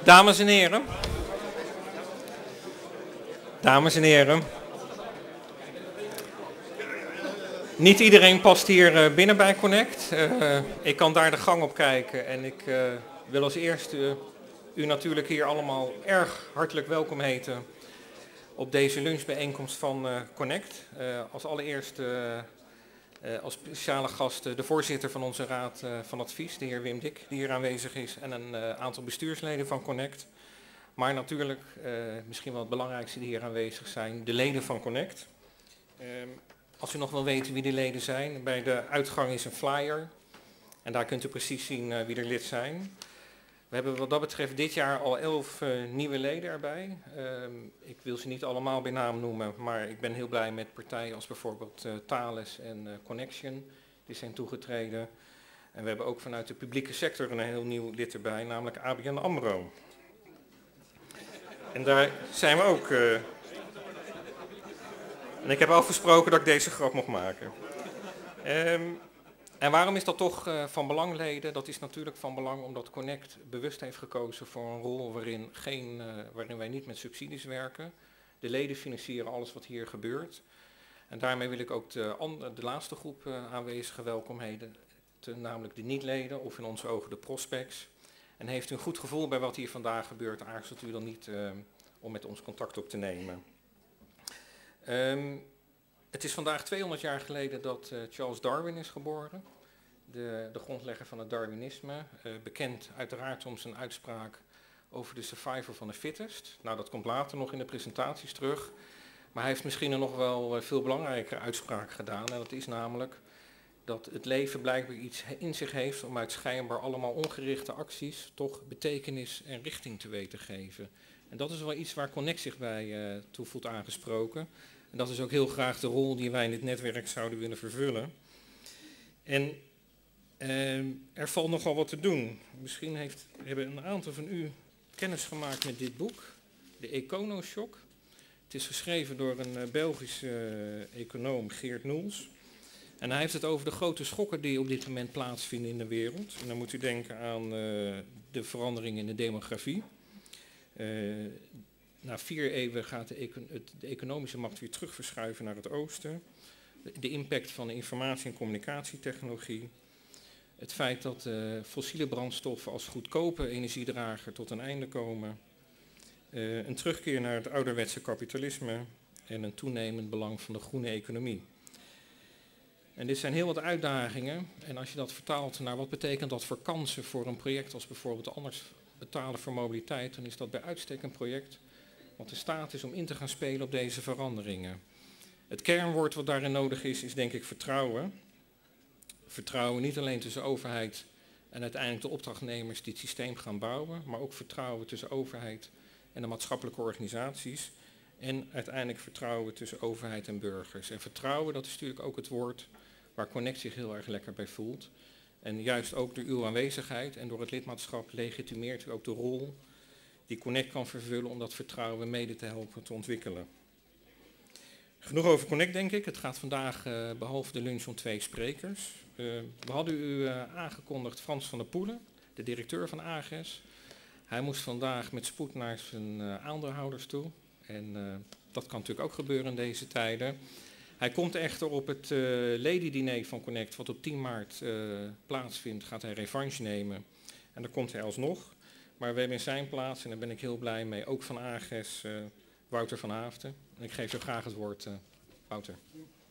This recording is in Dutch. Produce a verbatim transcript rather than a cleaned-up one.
Dames en heren. Dames en heren. Niet iedereen past hier binnen bij Connect. Uh, ik kan daar de gang op kijken en ik uh, wil als eerste uh, u natuurlijk hier allemaal erg hartelijk welkom heten op deze lunchbijeenkomst van uh, Connect. Uh, als allereerst uh, uh, als speciale gast uh, de voorzitter van onze raad uh, van advies, de heer Wim Dik, die hier aanwezig is, en een uh, aantal bestuursleden van Connect. Maar natuurlijk, uh, misschien wel het belangrijkste die hier aanwezig zijn, de leden van Connect. Uh, als u nog wil weten wie de leden zijn, bij de uitgang is een flyer. En daar kunt u precies zien uh, wie er lid zijn. We hebben wat dat betreft dit jaar al elf uh, nieuwe leden erbij. Uh, ik wil ze niet allemaal bij naam noemen, maar ik ben heel blij met partijen als bijvoorbeeld uh, Thales en uh, Connection. Die zijn toegetreden. En we hebben ook vanuit de publieke sector een heel nieuw lid erbij, namelijk A B N AMRO. En daar zijn we ook. Uh, en ik heb afgesproken dat ik deze grap mocht maken. Um, en waarom is dat toch uh, van belang, leden? Dat is natuurlijk van belang omdat Connect bewust heeft gekozen voor een rol waarin, geen, uh, waarin wij niet met subsidies werken. De leden financieren alles wat hier gebeurt. En daarmee wil ik ook de, de laatste groep uh, aanwezigen welkom heten, namelijk de niet-leden of in onze ogen de prospects. En heeft u een goed gevoel bij wat hier vandaag gebeurt, aarzelt u dan niet uh, om met ons contact op te nemen. Um, het is vandaag tweehonderd jaar geleden dat uh, Charles Darwin is geboren, de, de grondlegger van het Darwinisme, uh, bekend uiteraard om zijn uitspraak over de survival van de fittest. Nou, dat komt later nog in de presentaties terug, maar hij heeft misschien een nog wel uh, veel belangrijkere uitspraak gedaan, en dat is namelijk dat het leven blijkbaar iets in zich heeft om uit schijnbaar allemaal ongerichte acties toch betekenis en richting te weten geven. En dat is wel iets waar Connect zich bij uh, toe voelt aangesproken. En dat is ook heel graag de rol die wij in dit netwerk zouden willen vervullen. En uh, er valt nogal wat te doen. Misschien heeft, hebben een aantal van u kennis gemaakt met dit boek, de Econoshock. Het is geschreven door een uh, Belgische uh, econoom, Geert Noels. En hij heeft het over de grote schokken die op dit moment plaatsvinden in de wereld. En dan moet u denken aan uh, de verandering in de demografie. Uh, na vier eeuwen gaat de, econ het, de economische macht weer terug verschuiven naar het oosten. De, de impact van de informatie- en communicatietechnologie. Het feit dat uh, fossiele brandstoffen als goedkope energiedrager tot een einde komen. Uh, een terugkeer naar het ouderwetse kapitalisme en een toenemend belang van de groene economie. En dit zijn heel wat uitdagingen. En als je dat vertaalt naar wat betekent dat voor kansen voor een project als bijvoorbeeld anders betalen voor mobiliteit, dan is dat bij uitstek een project wat in staat is om in te gaan spelen op deze veranderingen. Het kernwoord wat daarin nodig is, is denk ik vertrouwen. Vertrouwen niet alleen tussen overheid en uiteindelijk de opdrachtnemers die het systeem gaan bouwen, maar ook vertrouwen tussen overheid en de maatschappelijke organisaties. En uiteindelijk vertrouwen tussen overheid en burgers. En vertrouwen, dat is natuurlijk ook het woord waar Connect zich heel erg lekker bij voelt. En juist ook door uw aanwezigheid en door het lidmaatschap legitimeert u ook de rol die Connect kan vervullen om dat vertrouwen mede te helpen te ontwikkelen. Genoeg over Connect, denk ik. Het gaat vandaag uh, behalve de lunch om twee sprekers. Uh, we hadden u uh, aangekondigd Frans van der Poelen, de directeur van A G E S. Hij moest vandaag met spoed naar zijn uh, aandeelhouders toe. En uh, dat kan natuurlijk ook gebeuren in deze tijden. Hij komt echter op het uh, ledendiner van Connect, wat op tien maart uh, plaatsvindt, gaat hij revanche nemen. En dan komt hij alsnog. Maar we hebben in zijn plaats, en daar ben ik heel blij mee, ook van A G E S, uh, Wouter van Haaften. En ik geef u graag het woord, uh, Wouter.